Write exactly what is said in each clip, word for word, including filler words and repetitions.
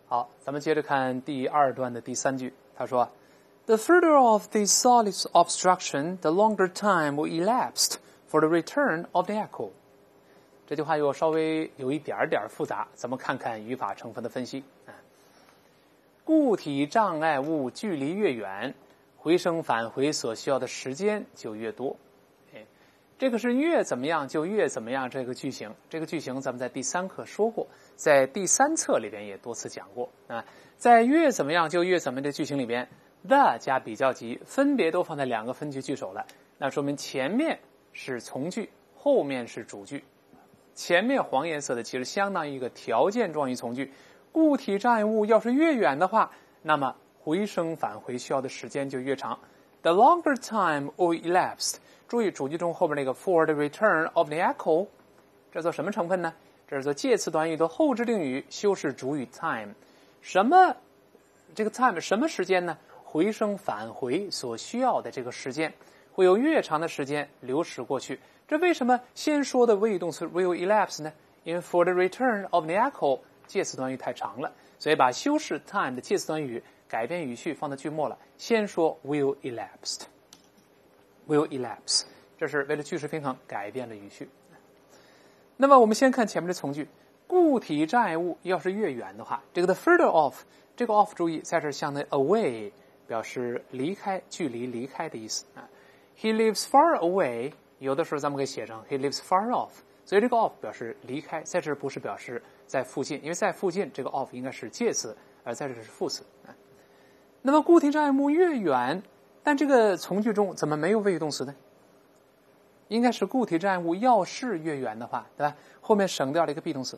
好，咱们接着看第二段的第三句，他说 The further off the solid obstruction, the longer time will elapse for the return of the echo. 这句话又稍微有一点点复杂，咱们看看语法成分的分析。固体障碍物距离越远，回声返回所需要的时间就越多。这个是越怎么样就越怎么样这个句型，这个句型咱们在第三课说过，在第三册里边也多次讲过啊。在越怎么样就越怎么样的句型里边 ，the 加比较级分别都放在两个分句句首了，那说明前面是从句，后面是主句。前面黄颜色的其实相当于一个条件状语从句，固体障碍物要是越远的话，那么回声返回需要的时间就越长。The longer time will elapse。注意主句中后边那个 for the return of the echo， 这做什么成分呢？这是做介词短语的后置定语修饰主语 time。什么这个 time 什么时间呢？回声返回所需要的这个时间会有越长的时间流逝过去。这为什么先说的谓语动词 will elapse 呢？因为 for the return of the echo 介词短语太长了，所以把修饰 time 的介词短语改变语序放到句末了，先说 will elapsed。will elapse， 这是为了句式平衡改变了语序。那么我们先看前面的从句，固体障碍物要是越远的话，这个 the further off， 这个 off 注意在这相当于 away， 表示离开、距离、离开的意思啊。He lives far away， 有的时候咱们可以写成 he lives far off， 所以这个 off 表示离开，在这不是表示在附近，因为在附近这个 off 应该是介词，而在这是副词啊。那么固体障碍物越远，但这个从句中怎么没有谓语动词呢？应该是固体障碍物要是越远的话，对吧？后面省掉了一个 be 动词。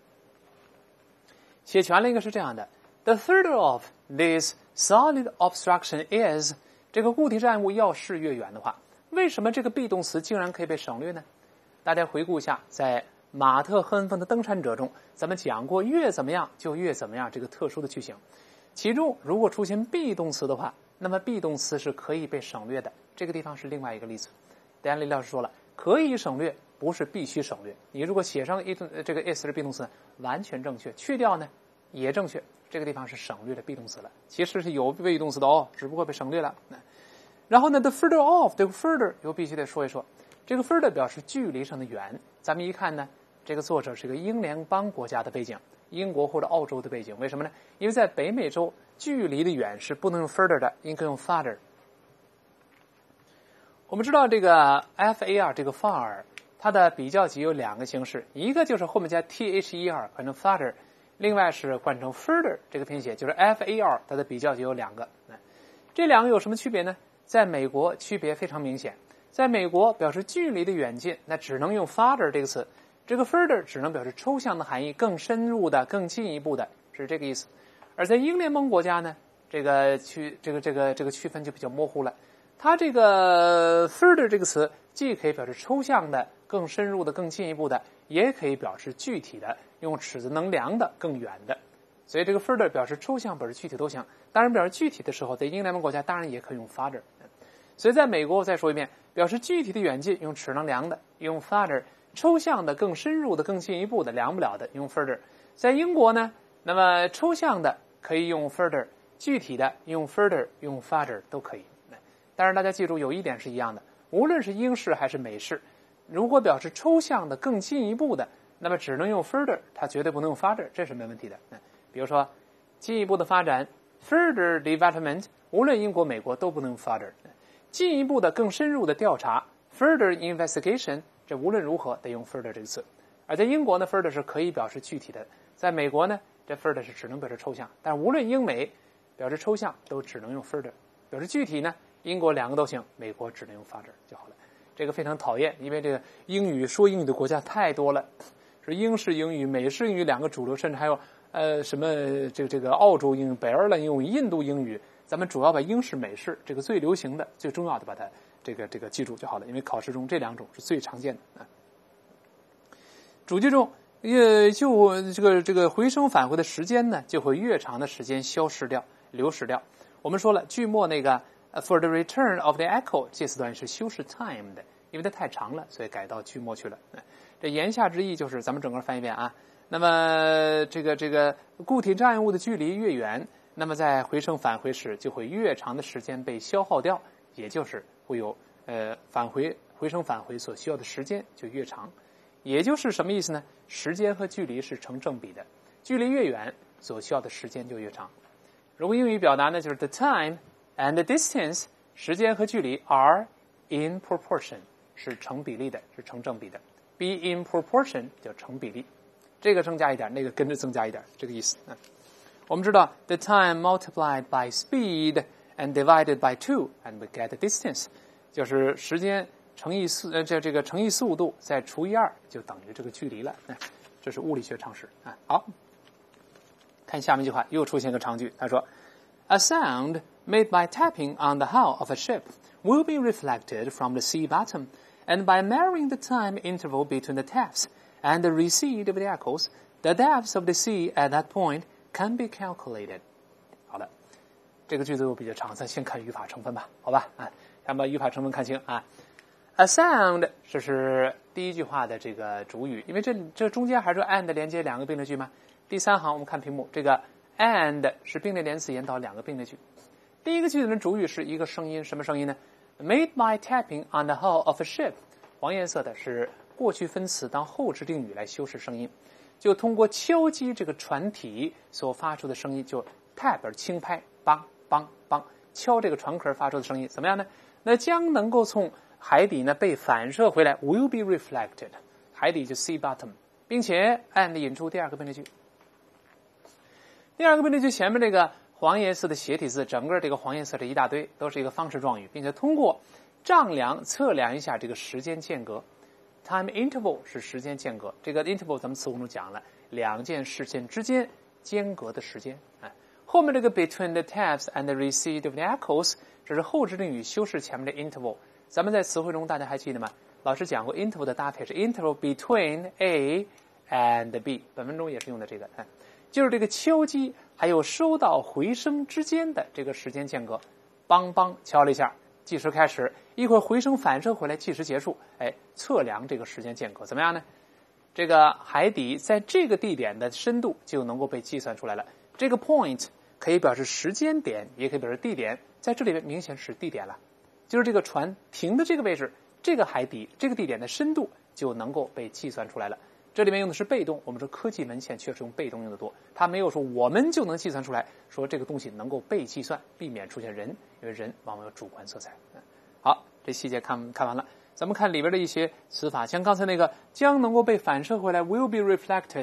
写全了应该是这样的 ：The further off this solid obstruction is， 这个固体障碍物要是越远的话，为什么这个 be 动词竟然可以被省略呢？大家回顾一下，在马特·赫恩芬的《登山者》中，咱们讲过越怎么样就越怎么样这个特殊的句型，其中如果出现 be 动词的话，那么 be 动词是可以被省略的，这个地方是另外一个例子。戴安利老师说了，可以省略，不是必须省略。你如果写上一这个 is 的 be 动词，完全正确，去掉呢也正确。这个地方是省略的 be 动词了，其实是有谓语动词的哦，只不过被省略了。然后呢 ，the further off， 这个 further 又必须得说一说，这个 further 表示距离上的远。咱们一看呢，这个作者是一个英联邦国家的背景，英国或者澳洲的背景，为什么呢？因为在北美洲，距离的远是不能用 further 的，应该用 farther。我们知道这个 far 这个 far， 它的比较级有两个形式，一个就是后面加 the 换成 farther， 另外是换成 further 这个拼写，就是 far， 它的比较级有两个。这两个有什么区别呢？在美国区别非常明显，在美国表示距离的远近，那只能用 farther 这个词，这个 further 只能表示抽象的含义，更深入的、更进一步的，是这个意思。而在英联邦国家呢，这个区这个这个这个区分就比较模糊了。它这个 further 这个词既可以表示抽象的、更深入的、更进一步的，也可以表示具体的，用尺子能量的、更远的。所以这个 further 表示抽象、表示具体都行。当然，表示具体的时候，在英联邦国家当然也可以用 farther。所以在美国，我再说一遍，表示具体的远近用尺能量的，用 farther； 抽象的、更深入的、更进一步的、量不了的，用 further。在英国呢，那么抽象的可以用 further， 具体的用 further， 用 farther 都可以。但是大家记住，有一点是一样的，无论是英式还是美式，如果表示抽象的、更进一步的，那么只能用 further， 它绝对不能用 farther， 这是没问题的。比如说，进一步的发展 further development， 无论英国、美国都不能用 farther。进一步的、更深入的调查 further investigation， 这无论如何得用 further 这个词。而在英国呢 ，further 是可以表示具体的；在美国呢，这 further 是只能表示抽象。但无论英美，表示抽象都只能用 further， 表示具体呢。英国两个都行，美国只能用 farther 就好了。这个非常讨厌，因为这个英语说英语的国家太多了，是英式英语、美式英语两个主流，甚至还有呃什么这个这个澳洲英语、北爱尔兰英语、印度英语。咱们主要把英式、美式这个最流行的、最重要的把它这个这个记住就好了，因为考试中这两种是最常见的啊。主句中，也就这个这个回声返回的时间呢，就会越长的时间消失掉、流失掉。我们说了，句末那个。For the return of the echo， 介词短语是修饰 time 的，因为它太长了，所以改到句末去了。这言下之意就是，咱们整个翻一遍啊。 那么这个这个固体障碍物的距离越远，那么在回升返回时就会越长的时间被消耗掉，也就是会有呃返回回升返回所需要的时间就越长。也就是什么意思呢？时间和距离是成正比的，距离越远所需要的时间就越长。如果英语表达呢，就是 the time and the distance， 时间和距离 are in proportion， 是成比例的，是成正比的。be in proportion 叫成比例，这个增加一点，那个跟着增加一点，这个意思。嗯，我们知道 the time multiplied by speed and divided by two and we get the distance， 就是时间乘以速呃这这个乘以速度再除以二就等于这个距离了。嗯，这是物理学常识啊。好，看下面一句话，又出现个长句，他说 A sound made by tapping on the hull of a ship will be reflected from the sea bottom, and by measuring the time interval between the taps and the receipt of the echoes, the depth of the sea at that point can be calculated. 好的，这个句子又比较长，咱先看语法成分吧，好吧？啊，先把语法成分看清啊。A sound 这是第一句话的这个主语，因为这这中间还是 and 连接两个并列句嘛。第三行我们看屏幕，这个 and 是并列连词引导两个并列句。第一个句子的主语是一个声音，什么声音呢？ Made by tapping on the hull of a ship， 黄颜色的是过去分词当后置定语来修饰声音，就通过敲击这个船体所发出的声音，就 tap 轻拍，梆梆梆，敲这个船壳发出的声音怎么样呢？那将能够从海底呢被反射回来 will be reflected， 海底就 sea bottom， 并且 and 引出第二个并列句。第二个并列句前面这个黄颜色的斜体字，整个这个黄颜色的一大堆都是一个方式状语，并且通过丈量测量一下这个时间间隔。 time interval 是时间间隔，这个 interval 咱们词汇中讲了，两件事件之间间隔的时间。哎，后面这个 between the taps and the receipt of the echoes， 这是后置定语修饰前面的 interval。咱们在词汇中大家还记得吗？老师讲过 interval 的搭配是 interval between A and B， 本文中也是用的这个，哎，就是这个敲击还有收到回声之间的这个时间间隔。梆梆敲了一下，计时开始，一会儿回声反射回来，计时结束，哎，测量这个时间间隔怎么样呢？这个海底在这个地点的深度就能够被计算出来了。这个 point 可以表示时间点，也可以表示地点，在这里面明显是地点了，就是这个船停的这个位置，这个海底这个地点的深度就能够被计算出来了。这里面用的是被动，我们说科技文献确实用被动用的多，它没有说我们就能计算出来，说这个东西能够被计算，避免出现人，因为人往往有主观色彩。好，这细节看看完了，咱们看里边的一些词法，像刚才那个将能够被反射回来 will be reflected，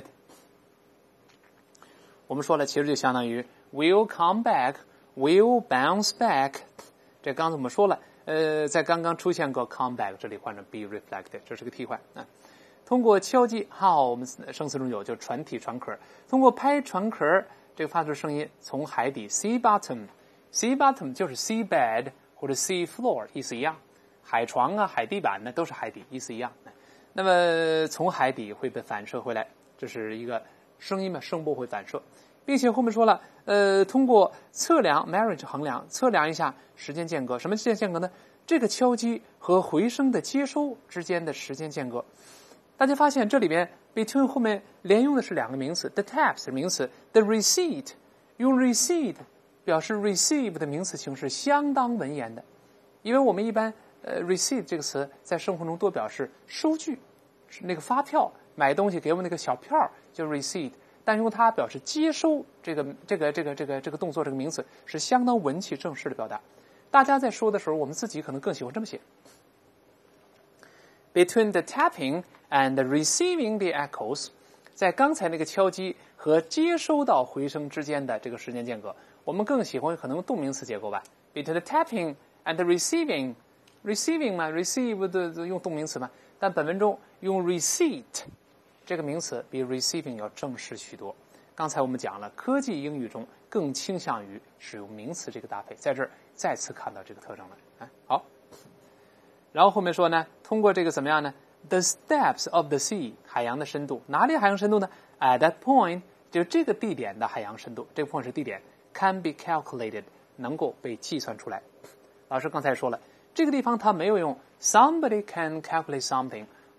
我们说了其实就相当于 will come back will bounce back， 这刚才我们说了，呃，在刚刚出现过 come back， 这里换成 be reflected， 这是个替换啊。通过敲击 how 我们生词中有，就船体船壳，通过拍船壳这个发出声音从海底 sea bottom sea bottom 就是 sea bed 或者 sea floor 意思一样，海床啊海地板呢都是海底意思一样。那么从海底会被反射回来，这是一个声音嘛，声波会反射，并且后面说了，呃，通过测量 measure 衡量测量一下时间间隔，什么时间间隔呢？这个敲击和回声的接收之间的时间间隔。大家发现这里边 between 后面连用的是两个名词 ，the taps 是名词 ，the receipt 用 receipt 表示 receive 的名词形式相当文言的，因为我们一般呃 receipt 这个词在生活中多表示收据，是那个发票，买东西给我那个小票就 receipt， 但用它表示接收这个这个这个这个这个动作这个名词是相当文气正式的表达。大家在说的时候，我们自己可能更喜欢这么写。Between the tapping and receiving the echoes， 在刚才那个敲击和接收到回声之间的这个时间间隔，我们更喜欢可能动名词结构吧。Between the tapping and receiving， receiving 嘛 ，receive 的用动名词嘛，但本文中用 receipt 这个名词比 receiving 要正式许多。刚才我们讲了，科技英语中更倾向于使用名词这个搭配，在这儿再次看到这个特征了。哎，好。然后后面说呢，通过这个怎么样呢 ？The depths of the sea， 海洋的深度，哪里海洋深度呢 ？At that point， 就这个地点的海洋深度，这个 point 是地点 ，can be calculated， 能够被计算出来。老师刚才说了，这个地方他没有用 somebody can calculate something，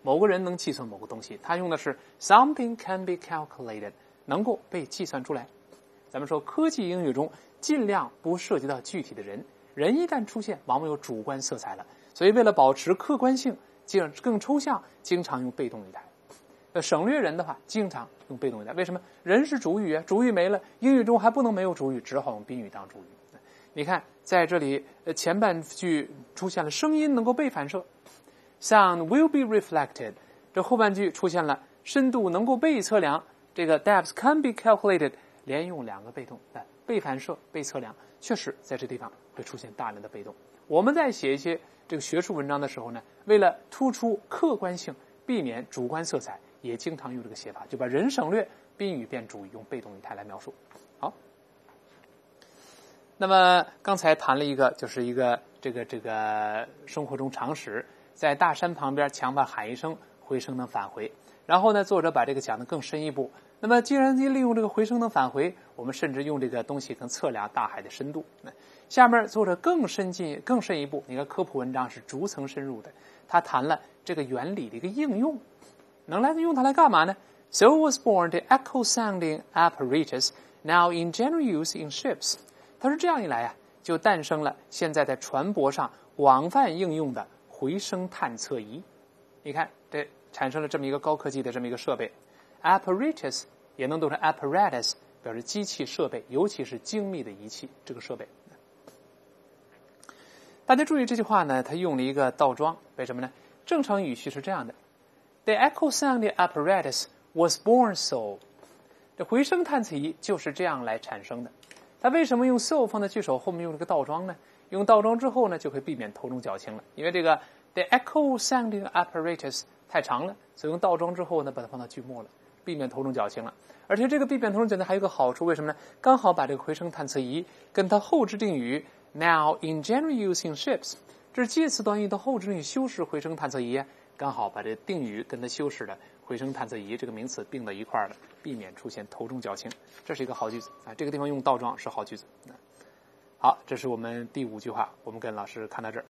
某个人能计算某个东西，它用的是 something can be calculated， 能够被计算出来。咱们说科技英语中尽量不涉及到具体的人，人一旦出现往往有主观色彩了，所以为了保持客观性，更抽象，经常用被动语态。呃，省略人的话，经常用被动语态。为什么？人是主语啊，主语没了，英语中还不能没有主语，只好用宾语当主语。你看，在这里，呃，前半句出现了声音能够被反射 ，sound will be reflected。这后半句出现了深度能够被测量，这个 depth can be calculated， 连用两个被动，呃，被反射、被测量，确实在这地方会出现大量的被动。我们在写一些这个学术文章的时候呢，为了突出客观性，避免主观色彩，也经常用这个写法，就把人省略，宾语变主语，用被动语态来描述。好，那么刚才谈了一个，就是一个这个这个生活中常识，在大山旁边，墙旁喊一声，回声能返回。然后呢，作者把这个讲得更深一步。那么既然利用这个回声能返回，我们甚至用这个东西跟测量大海的深度。下面作者更深进更深一步，你看科普文章是逐层深入的，他谈了这个原理的一个应用。能来用它来干嘛呢？ So was born the echo-sounding apparatus, now in general use in ships. 他说这样一来啊，就诞生了现在在船舶上广泛应用的回声探测仪。你看，这产生了这么一个高科技的这么一个设备。apparatus 也能读成 apparatus， 表示机器设备，尤其是精密的仪器，这个设备。大家注意这句话呢，它用了一个倒装，为什么呢？正常语序是这样的。The echo-sounding apparatus was born so. 这回声探测仪就是这样来产生的。它为什么用 so 放在句首后面用这个倒装呢？用倒装之后呢，就可以避免头重脚轻了。因为这个 the echo-sounding apparatus 太长了，所以用倒装之后呢，把它放到句末了，避免头重脚轻了。而且这个避免头重脚轻还有一个好处，为什么呢？刚好把这个回声探测仪跟它后置定语 now in general use in ships， 这是介词短语的后置定语修饰回声探测仪啊。刚好把这定语跟它修饰的回声探测仪这个名词并到一块儿了，避免出现头重脚轻，这是一个好句子啊。这个地方用倒装是好句子。好，这是我们第五句话，我们跟老师看到这儿。